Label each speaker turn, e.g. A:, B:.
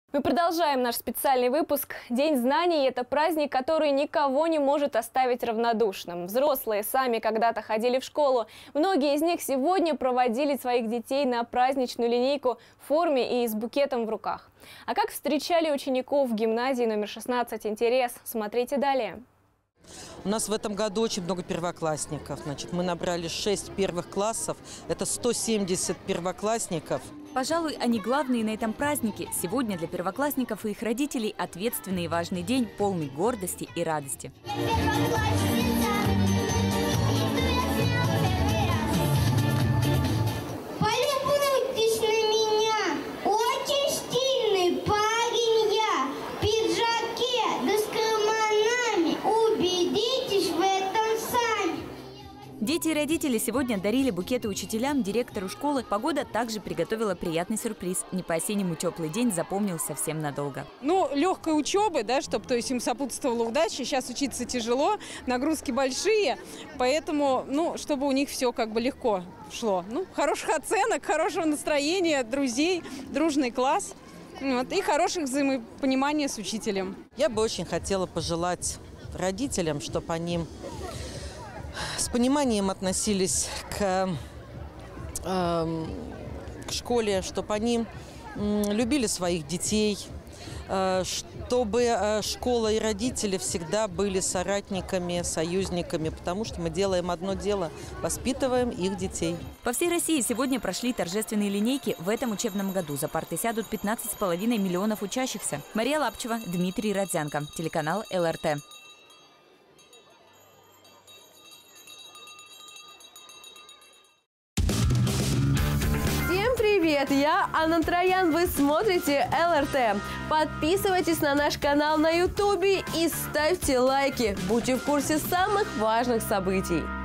A: Мы продолжаем наш специальный выпуск. День знаний – это праздник, который никого не может оставить равнодушным. Взрослые сами когда-то ходили в школу. Многие из них сегодня проводили своих детей на праздничную линейку в форме и с букетом в руках. А как встречали учеников в гимназии номер 16 «Интерес» – смотрите далее.
B: У нас в этом году очень много первоклассников. Мы набрали 6 первых классов. Это 170 первоклассников.
C: Пожалуй, они главные на этом празднике. Сегодня для первоклассников и их родителей ответственный и важный день, полный гордости и радости.
D: Полюбуйтесь на меня, очень стильный парень я, в пиджаке да с карманами, убедитесь в этом сами.
C: Дети и родители сегодня дарили букеты учителям, директору школы. Погода также приготовила приятный сюрприз. Не по-осеннему теплый день запомнился всем надолго.
E: Легкой учебы, чтобы им сопутствовала удача. Сейчас учиться тяжело, нагрузки большие, поэтому, чтобы у них все легко шло. Хороших оценок, хорошего настроения, друзей, дружный класс и хороших взаимопонимания с учителем.
B: Я бы очень хотела пожелать родителям, чтобы они с пониманием относились к школе, чтобы они любили своих детей, чтобы школа и родители всегда были соратниками, союзниками, потому что мы делаем одно дело – воспитываем их детей.
C: По всей России сегодня прошли торжественные линейки. В этом учебном году за парты сядут 15,5 миллионов учащихся. Мария Лапчева, Дмитрий Родзянко, телеканал ЛРТ.
F: Привет, я Анна Троян, вы смотрите ЛРТ. Подписывайтесь на наш канал на YouTube и ставьте лайки. Будьте в курсе самых важных событий.